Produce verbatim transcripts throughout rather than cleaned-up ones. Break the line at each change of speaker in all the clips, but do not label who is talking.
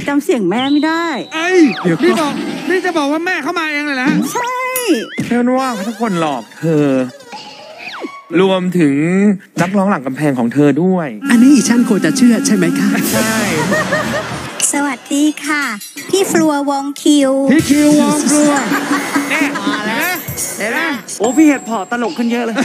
จำเสียงแม่ไม่ได้
ไอ้นี่บอกนี่จะบอกว่าแม่เข้ามาเองเลยนะ
ใช่
เชื่อว่าทุกคนหลอกเธอรวมถึงนักร้องหลังกำแพงของเธอด้วย
อันนี้อีฉันโคจะเชื่อใช่ไหมคะ
ใช่
สวัสดีค่ะพี่ฟลัววงคิว
พี่คิววงฟลัว
แน่มาแล้วเห็นไหม
โอ้พี่เห็ดพอตลกขึ้นเยอะเลย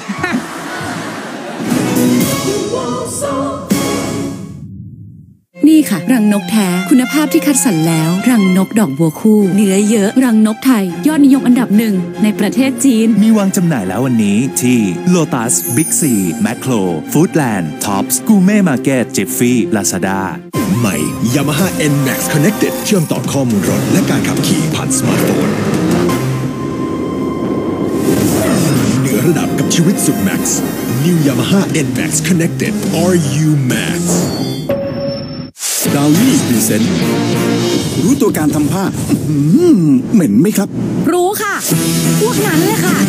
นี่ค่ะรังนกแท้คุณภาพที่คัดสรรแล้วรังนกดอกบัวคู่เนื้อเยอะรังนกไทยยอดนิยมอันดับหนึ่งในประเทศจีน
มีวางจำหน่ายแล้ววันนี้ที่ Lotus Big C Macro Foodland Tops Gourmet Market Jiffy Lazada
ใหม่ Yamaha เอ็น แม็กซ์ Connected เชื่อมต่อข้อมูลรถและการขับขี่ผ่านสมาร์ทโฟนเหนือระดับกับชีวิตสุด Max New Yamaha เอ็น แม็กซ์ Connected อาร์ ยู Maxดาวนี่พรีเซนต์รู้ตัวการทำผ้าเหม็นไหมครับ
รู้ค่ะพวกนั้นเลยค่ะ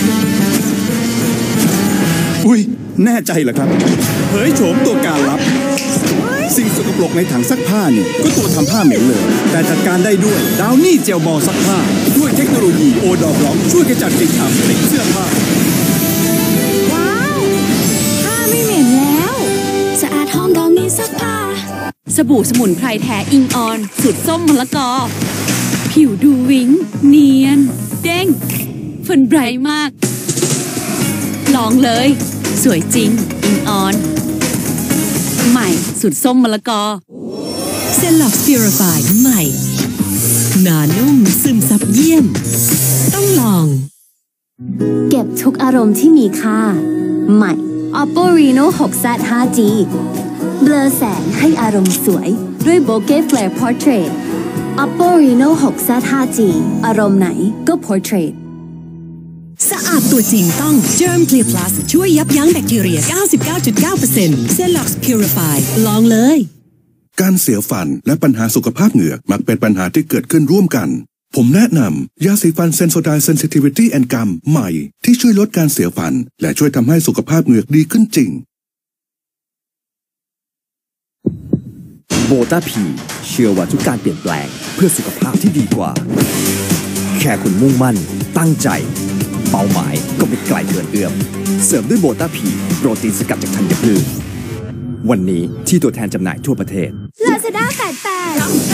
อุ้ยแน่ใจเหรอครับเผยโฉมตัวการลับสิ่งสกปรกในถังซักผ้านี่ก็ตัวทำผ้าเหม็นเลยแต่จัดการได้ด้วยดาวนี่เจลบอลซักผ้าด้วยเทคโนโลยีโอดอร์บล็อกช่วยกระจัดกลิ่นอับในเสื้อผ้า
ว้าวผ้าไม่เหม็นแล้วสะอาดหอมดาวนี่ซักผ้าสบู่สมุนไพรแท้อิงออนสูตรส้มมะละกอผิวดูวิ้งเนียนเด้งเฟิร์นไบรท์มากลองเลยสวยจริงอิงออนใหม่สูตรส้มมะละกอ
เซนล็อกพิวริฟายใหม่หนานุ่มซึมซับเยี่ยมต้องลอง
เก็บทุกอารมณ์ที่มีค่าใหม่ Oppo Reno หก แซด ห้าจี เบลอแสงให้อารมณ์สวยด้วย Bokeh Flare Portrait Oppo Reno หก แซด ห้าจี อารมณ์ไหนก็ Portrait
สะอาดตัวจริงต้อง Germ Clear Plus ช่วยยับยั้งแบคทีเรีย เก้าสิบเก้าจุดเก้าเปอร์เซ็นต์ Cellox Purify ลองเลย
การเสียฟันและปัญหาสุขภาพเหงือกมักเป็นปัญหาที่เกิดขึ้นร่วมกันผมแนะนำยาสีฟัน Sensodyne Sensitivity and Gum ใหม่ที่ช่วยลดการเสียฟันและช่วยทำให้สุขภาพเหงือกดีขึ้นจริง
โบต้าพีเชื่อว่าทุกการเปลี่ยนแปลงเพื่อสุขภาพที่ดีกว่าแค่คุณมุ่งมั่นตั้งใจเป้าหมายก็ไม่ไกลเกินเอื้อมเสริมด้วยโบต้าพีโปรตีนสกัดจากธัญพืชวันนี้ที่ตัวแทนจำหน่ายทั่วประเทศ
Lazada แปดแปด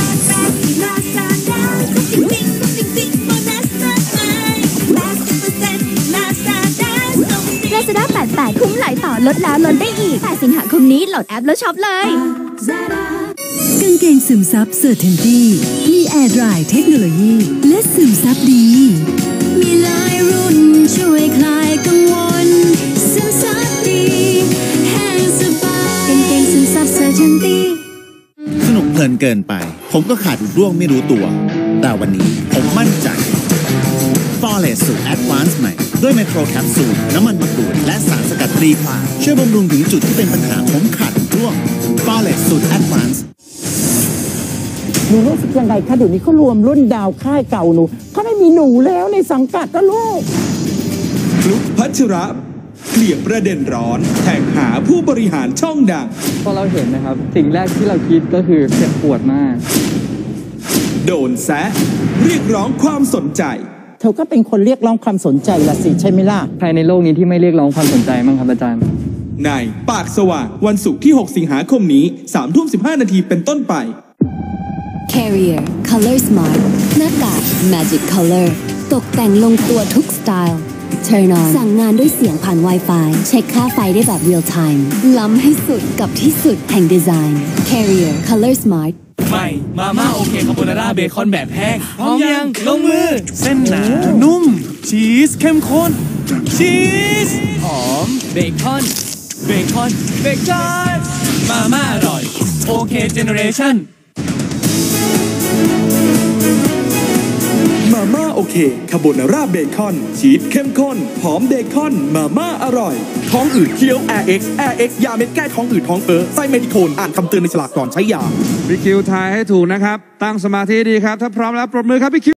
Lazada แปดแปดคุ้มหลายต่อลดแล้วลดได้อีกแปดสิงหาคมนี้โหลดแอปแล้วช็อปเลย
กางเกงซึมซับเซอร์เทนตี้มีแอร์ดรายเทคโนโลยีและซึมซับดี
มีหลายรุ่นช่วยคลายกังวลซึมซับดีแห้งสบายกางเกงซึมซับเซอร์เทนตี้
สนุกเพลินเกินไปผมก็ขาดร่วงไม่รู้ตัวแต่วันนี้ผมมั่นใจฟอเรสสูตรแอดวานซ์ใหม่ด้วยไมโครแคปซูลน้ำมันมะกรูดและสารสกัดตรีพลาช่วยบำรุงถึงจุดที่เป็นปัญหาผมขาดร่วงฟอเรสสูตรแอดวานซ์
หนูรู้สึกยังไงคะเดี๋ยวนี้เขารวมรุ่นดาวค่ายเก่าหนูเขาไม่มีหนูแล้วในสังกัดก็ลูก
ฟลุ๊กพัชระเคลียร์ประเด็นร้อนแท็กหาผู้บริหารช่องดัง
พอเราเห็นนะครับสิ่งแรกที่เราคิดก็คือเจ็บปวดมาก
โดนแซะเรียกร้องความสนใจ
เธอก็เป็นคนเรียกร้องความสนใจละสิใช่ไหมล่ะ
ใครในโลกนี้ที่ไม่เรียกร้องความสนใจมั้งครับอาจารย์
ในปากสว่างวันศุกร์ที่หกสิงหาคมนี้สามทุ่มสิบห้านาทีเป็นต้นไป
Carrier Color Smart หน้ากาก Magic Color ตกแต่งลงตัวทุกสไตล์ Turn on สั่งงานด้วยเสียงผ่าน Wi-Fi เช็คค่าไฟได้แบบ Real Time ล้ำให้สุดกับที่สุดแห่งดีไซน์ Carrier Color Smart
ใหม่มาม่าโอเคคาโบนาร่าเบคอนแบบแห้งพร้อมยังลงมือเส้นหนานุ่มชีสเข้มข้นชีสหอมเบคอนเบคอนเบคอนมาม่าอร่อยโอเคเจเนอเรชั่น
มาม่าโอเคคาโบนาร่าเบคอนชีสเข้มข้นหอมเบคอนมาม่าอร่อยท้องอืดเคี้ยว แอร์ เอ็กซ์ แอร์ เอ็กซ์ ยาเม็ดแก้ท้องอืดท้องเฟ้อไส้เมทิโคนอ่านคำเตือนในฉลากก่อนใช้ยา
พี่คิวทายให้ถูกนะครับตั้งสมาธิดีครับถ้าพร้อมแล้วปรบมือครับพี่คิว